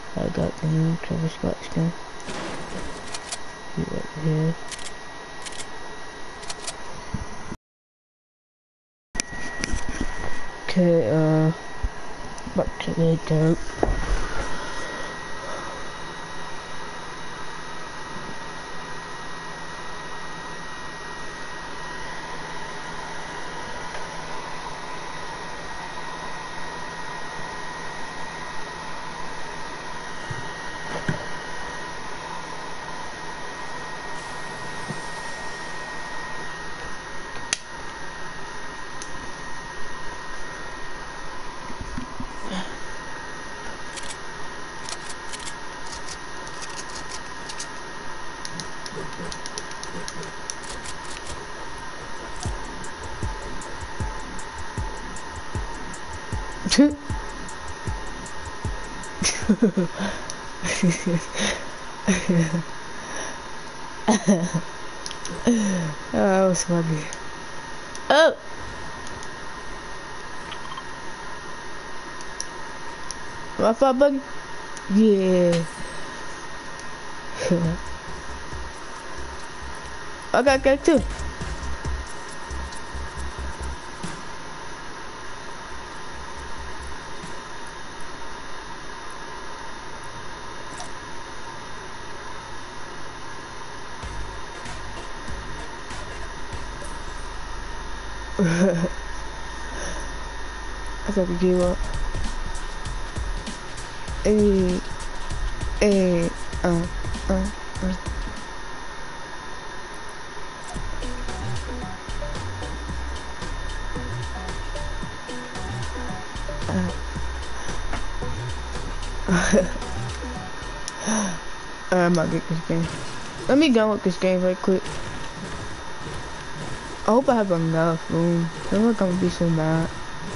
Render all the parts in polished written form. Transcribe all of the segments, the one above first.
I got the new Travis Scott skin. See right here. Okay, back to the dope. Oh, that was funny. Oh! My fault, buddy? Yeah. I got that too. I thought we gave up. Hey, hey, uh. I might get this game. Let me go with this game right quick. I hope I have enough room. I'm not gonna be so mad.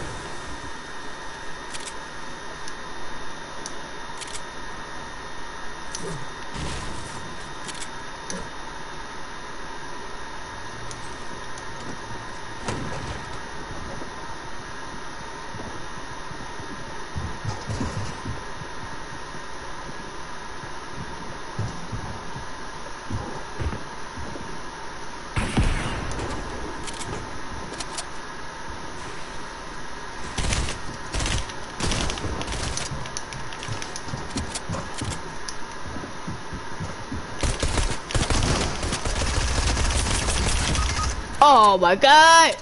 Oh my god!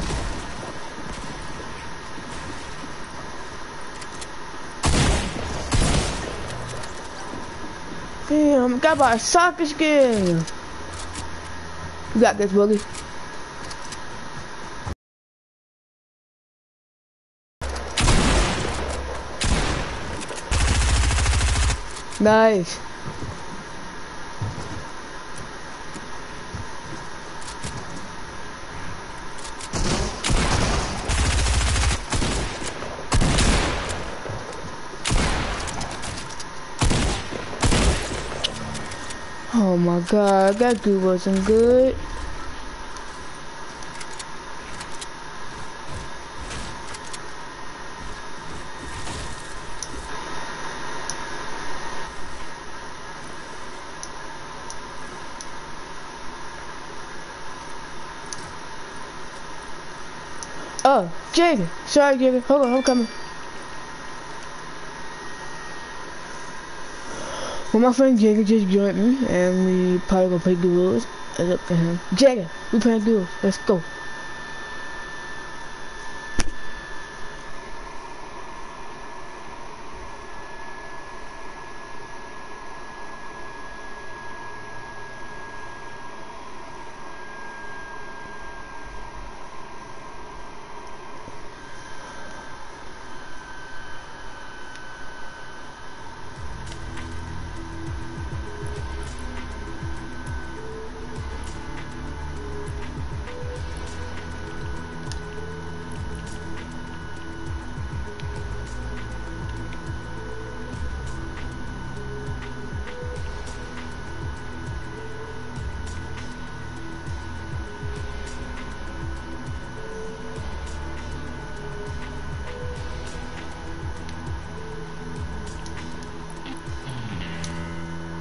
Damn, got my soccer skin. You got this, Willie. Nice. Oh my god, that dude wasn't good. Oh, Jaden. Sorry, Jaden. Hold on, I'm coming. Well, my friend Jaden just joined me, and we probably gonna play duos. It's up to him. Jaden, we playing duos. Let's go.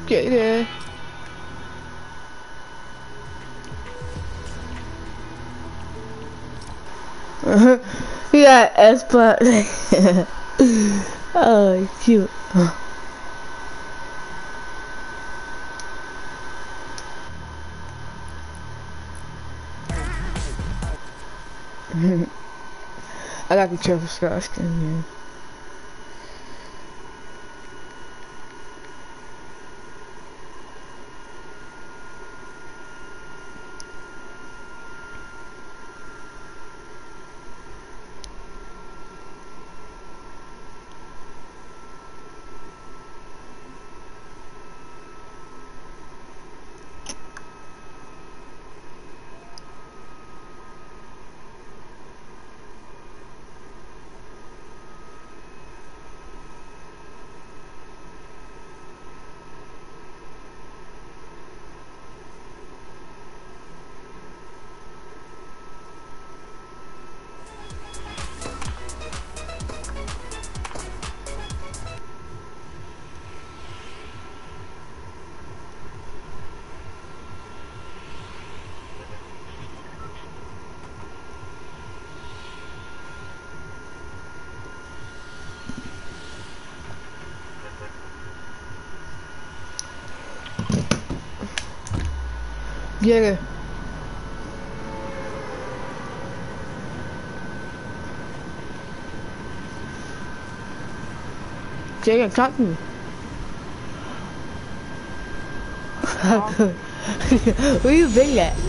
Get there. He got S spot. Oh, cute. I got the Travis Scott skin here. Get it. Jay, talk to me. Where you been at?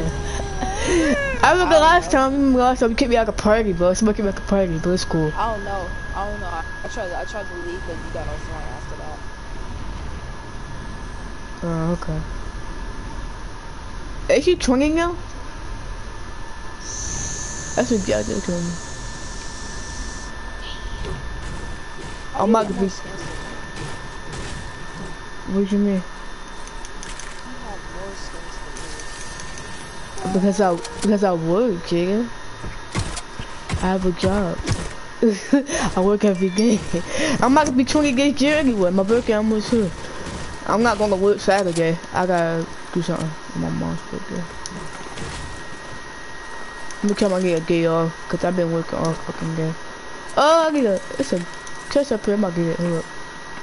I remember last time you kicked me out of a party, bro. Somebody kicked me out of a party, but it's cool. I don't know. I tried to leave, but you got offline after that. Oh, okay. Is she twinging now? That's what y'all did to me. I'm not gonna be. What do you mean? Because I work, Jigga. I have a job. I work every day. I'm not gonna be twinging against you anyway. My birthday almost here. I'm not gonna work Saturday. I gotta do something for my mom's birthday. I'm gonna come and get a day off, cause I've been working all fucking day. Oh, it's a chest up here. I'm gonna get it. Hold up.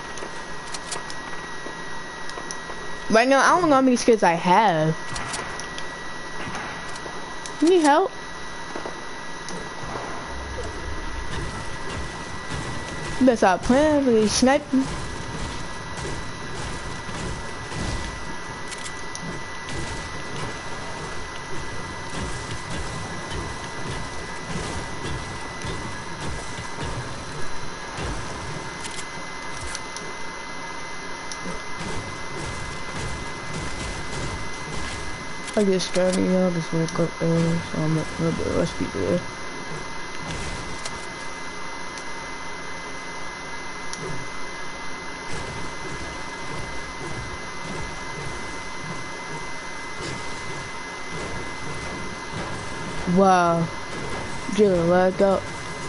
Right now, I don't know how many skins I have. You need help? You better stop playing for these sniping. I get scared of y'all, just wake up early, so I'm a little bit rusty there. Wow, just lagged out.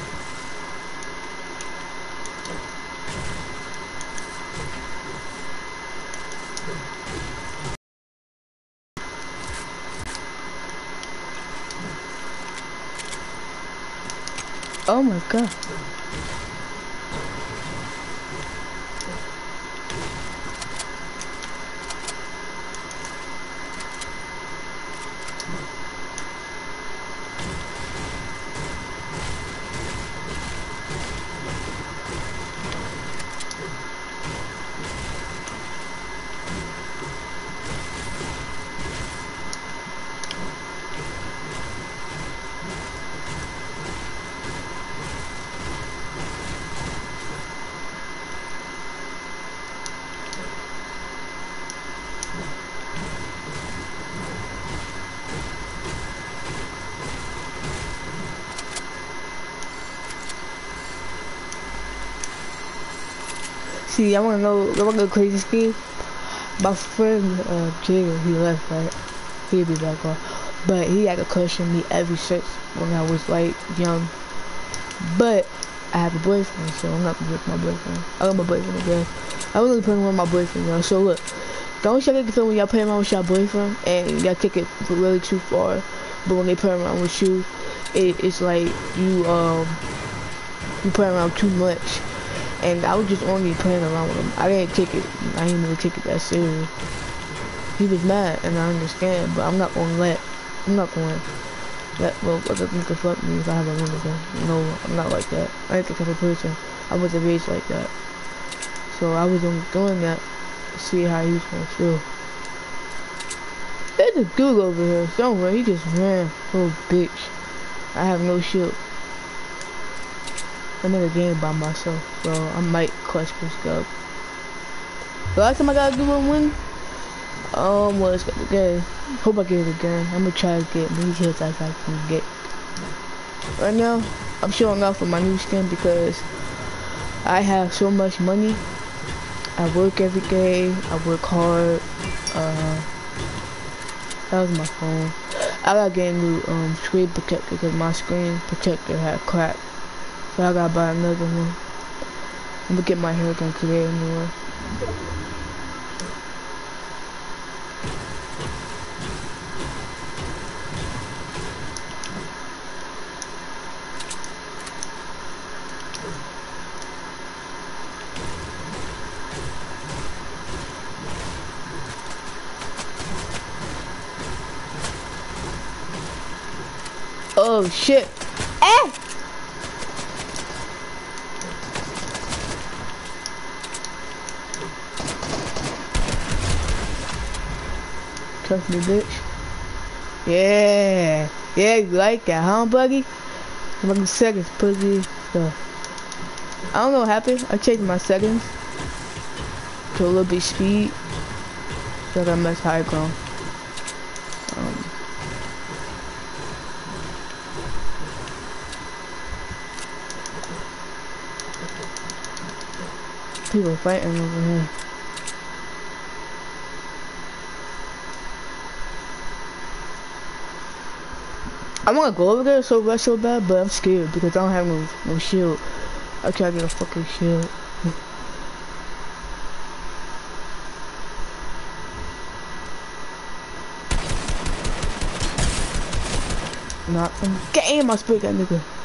Oh my god. See, I wanna go crazy scheme. My friend Jigga, he left, right? He'll be back on. But he had to question me ever since when I was like young. But I have a boyfriend, so I'm not with my boyfriend. I got my boyfriend again. I was only playing with my boyfriend, yo. So look, don't y'all get when y'all play around with your boyfriend and y'all take it really too far. But when they play around with you, it's like you play around too much. And I was just only playing around with him. I didn't really take it that serious. He was mad, and I understand, but I'm not gonna let well, other people fuck me if I have a woman. No, I'm not like that. I ain't the type of person. I wasn't raised like that. So I was only doing that to see how he was gonna feel. There's a dude over here somewhere. He just ran, little bitch. I have no shield. I'm in a game by myself, so I might clutch this guy. The last time I got a good win, was the game. Hope I get it again. I'm gonna try to get many hits as I can get. Right now, I'm showing off with my new skin because I have so much money. I work every day. I work hard. That was my phone. I gotta get a new screen protector because my screen protector had cracked. So I gotta buy another one. I'm gonna get my hair done today anyway. Oh shit! Eh! Trust me, bitch. Yeah, yeah, you like that, huh, Buggy? I'm seconds, pussy. So, I don't know what happened. I changed my settings to a little bit speed, so I got much higher ground. People fighting over here. I wanna go over there so bad, but I'm scared because I don't have no shield. I try to get a fucking shield. Not some game. I sprayed that nigga.